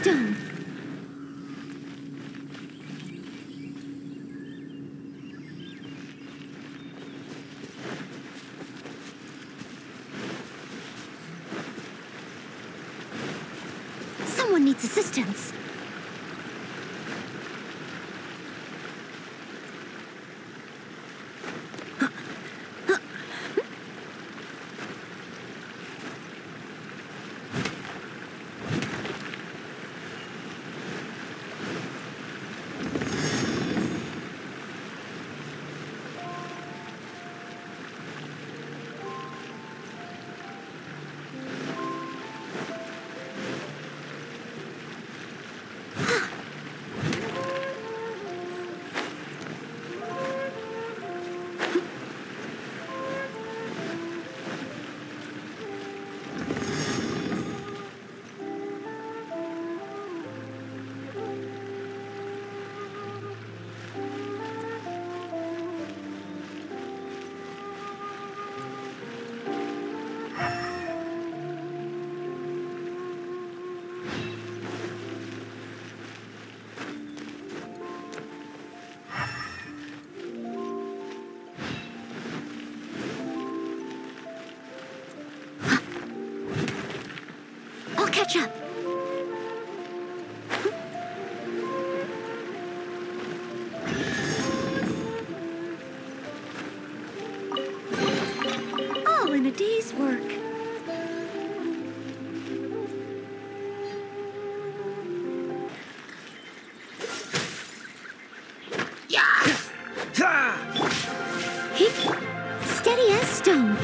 stone. Someone needs assistance. Catch up. All in a day's work. Steady as stone.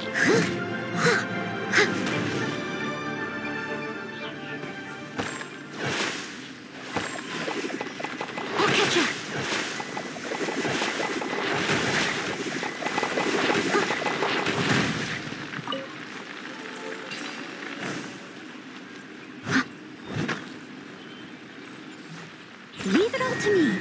Leave it all to me.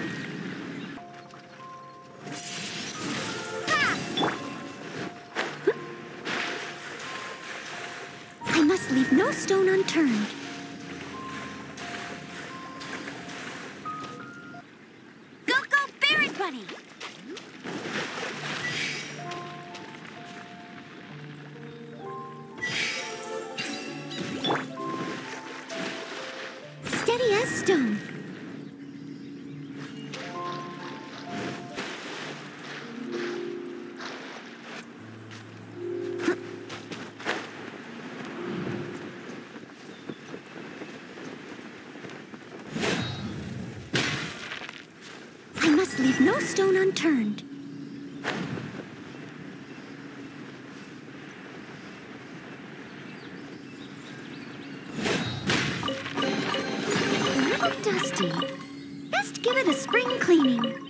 I must leave no stone unturned. Go, go, Berry Bunny! Steady as stone. Leave no stone unturned. A little dusty. Best give it a spring cleaning.